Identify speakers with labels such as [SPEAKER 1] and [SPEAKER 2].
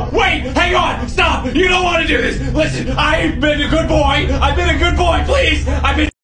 [SPEAKER 1] No, wait, hang on, stop. You don't want to do this. Listen, I've been a good boy. I've been a good boy, please. I've been